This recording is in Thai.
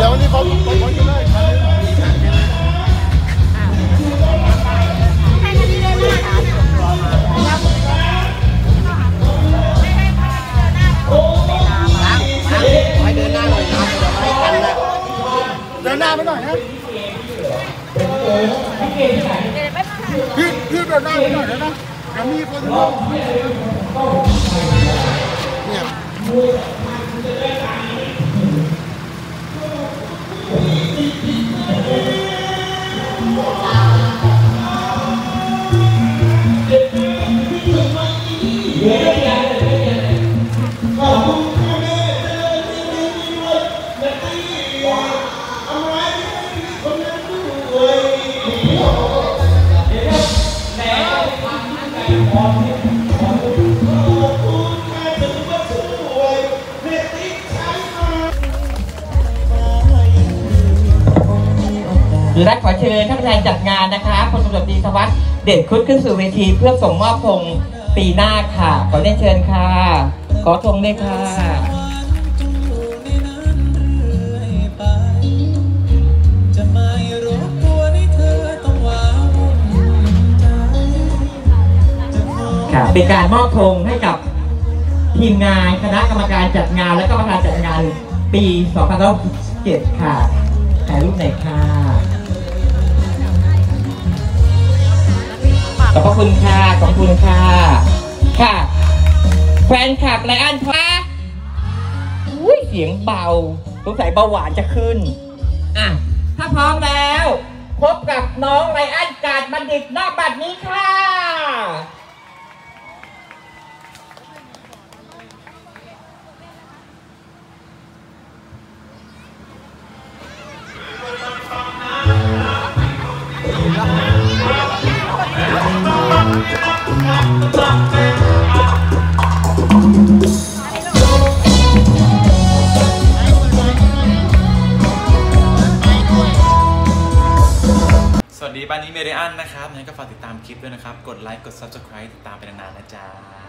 แล้วนี่เขาอยู่ได้ไปเดินหน้าหน่อยนะไม่กันนะเดินหน้าไปหน่อยนะพี่เดินหน้าไปหน่อยนะเดี๋ยวมีคนเนี่ยและขอเชิญท่านประธานจัดงานนะคะพลตำรวจตรีธวัฒน์เด่นคุดขึ้นสู่เวทีเพื่อส่งมอบธงปีหน้าค่ะขอเรียนเชิญค่ะขอธงด้วยค่ะค่ะเป็นการมอบธงให้กับทีมงานคณะกรรมการจัดงานและก็ประธานจัดงานปี2017ค่ะถ่ายรูปหน่อยค่ะขอบพระคุณค่ะขอบคุณค่ะค่ะแฟนคลับไลอ้อนค่ะอุ้ยเสียงเบาสงสัยเบาหวานจะขึ้นอ่ะถ้าพร้อมแล้วพบกับน้องไลอ้อนกาดบัณฑิตณบัดนี้ค่ะสวัสดีบ้านนี้เมเดียนนะครับงั้นก็ฝากติดตามคลิปด้วยนะครับกดไลค์กด Subscribe ติดตามไปนานๆนะจ๊ะ